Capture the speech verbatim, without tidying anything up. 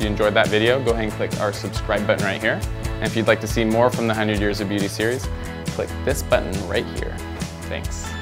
enjoyed that video, go ahead and click our subscribe button right here. And if you'd like to see more from the one hundred Years of Beauty series, click this button right here. Thanks.